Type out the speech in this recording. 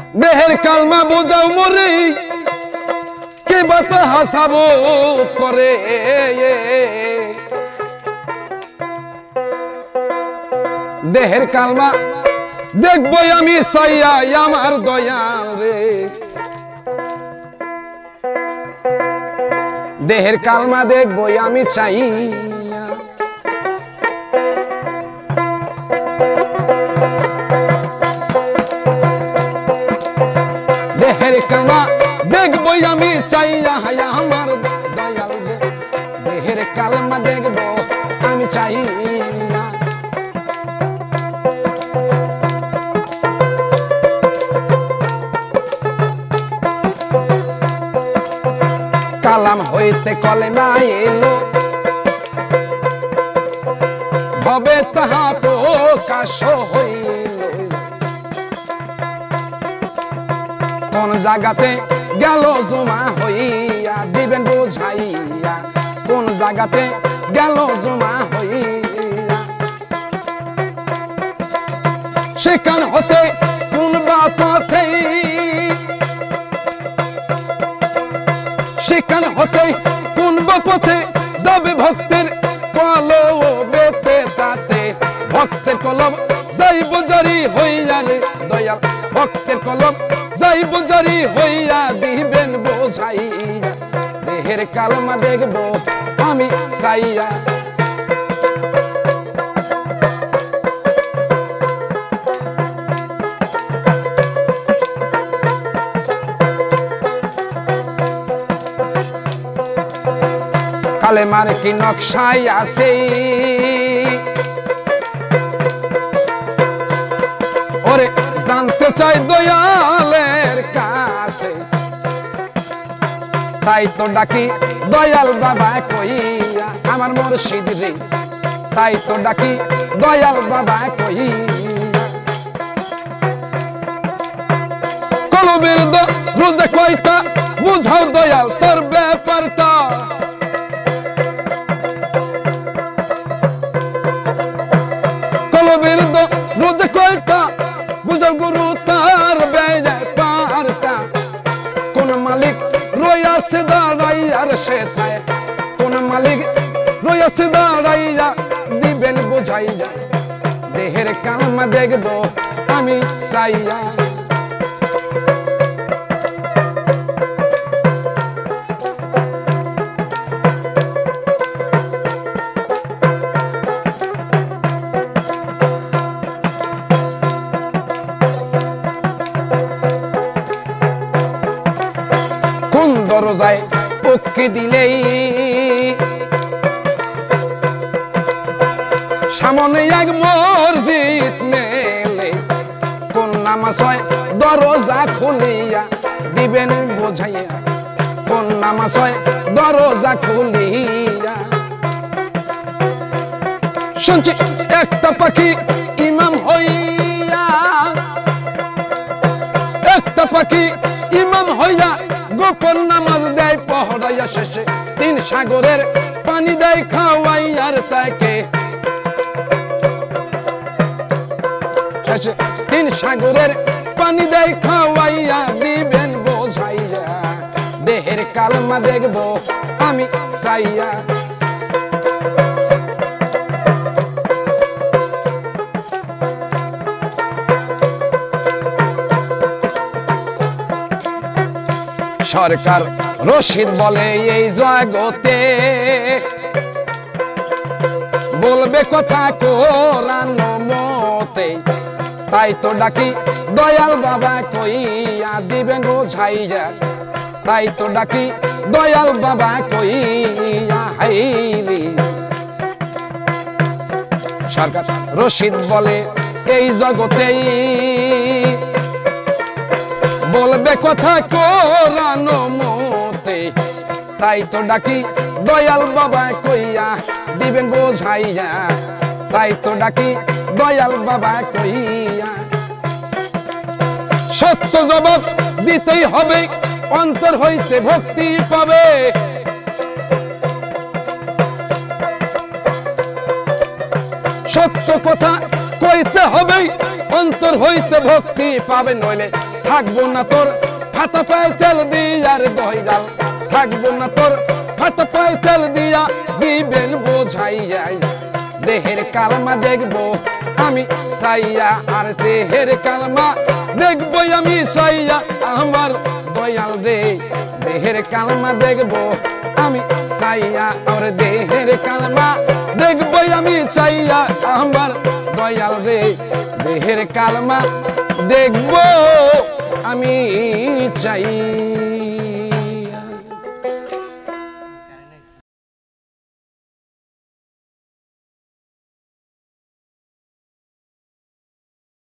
দেহের কালমা বোঝাও মরে কে বাতা হাসাবো করে দেহের কালমা দেখবো আমি সাইয়া আমার দয়াল রে দেহের কালমা দেখবো আমি চাইয়া দেহের কালমা দেখবো আমি চাইয়া আমার দয়াল রে দেহের কালমা দেখবো আমি চাইয়া কালাম হইতে কলেমা এলো ভবে তাহা প্রকাশ হইল কোন জায়গাতে গেল জমা হইয়া দিবেন বুঝাইয়া কোন জায়গাতে গেল জমা হইয়া সেখান হতে কোন বা পথে সেখান হতে কোন পথে যাবে ভক্তের কলবেতে তাতে ভক্তের কলব যাইব জারি হইয়া রে দয়াল ভক্তের কলব যাইব জারি হইয়া দিবেন বোঝাইয়া দেহের কালমা দেখব আমি চাইয়া কালেমার কি নকশায় আছে ওরে জানতে চাই দয়ালের কাছে তাই তো ডাকি দয়াল বাবা কইয়া আমার মুর্শিদ রে তাই তো ডাকি দয়াল বাবা কইয়া কলবের রোজা কয়টা বুঝাও দয়াল তোর ব্যাপারটা রোজা কয়টা বুঝাও গুরু তার ব্যাপারটা কোন মালিক রইয়াছে দাঁড়াইয়া সে তাই কোন মালিক রইয়াছে দাঁড়াইয়া দিবেন বুঝাইয়া দেহের কালমা দেখব আমি চাইয়া দরজায় উকি দিলেই সামনে এক মসজিদ নেলে কোন নামাজ হয় দরজা খুলিয়া দিবেন বোঝাইয়া কোন নামাজ হয় দরজা খুলিয়া শুনছি একটা পাখি ইমাম হইয়া একটা পাখি ইমাম হইয়া গোপন নামাজ দেয় পহরাইয়া শেষে তিন সাগরের পানি দেয় খাওয়াইয়ার তাকে শেষে তিন সাগরের পানি দেয় খাওয়াইয়া দিবেন বোঝাইয়া দেহের কালমা দেখব আমি চাইয়া সরকার রশিদ বলে এই জগতে বলবে কথা কোরআন মতে তাই তো ডাকি দয়াল বাবা কইয়া দিবেন বোঝাইয়া তাই তো ডাকি দয়াল বাবা কইয়া হাইলি সরকার রশিদ বলে এই জগতেই বলবে কথা কোরআন মতে তাই তো ডাকি দয়াল বাবা কইয়া দিবেন বোঝাইয়া তাই তো ডাকি দয়াল বাবা কইয়া সত্য জবাব দিতেই হবে অন্তর হইতে ভক্তি পাবে সত্য কথা কইতে হবে অন্তর হইতে ভক্তি পাবে নইলে থাকবো না তোর হাতা পায়ে তেল দিয়া রে দয়াল থাকবো না তোর হাতা পায়ে তেল দিয়া দিবেন বোঝাইয়া দেহের কালমা দেখবো আমি সাইয়া আর দেহের কালমা দেখবো আমি সাইয়া আমার দয়াল রে দেহের কালমা দেখবো আমি সাইয়া আর দেহের কালমা দেখবো আমি সাইয়া আমার দয়াল রে দেহের কালমা দেখবো আমি চাই।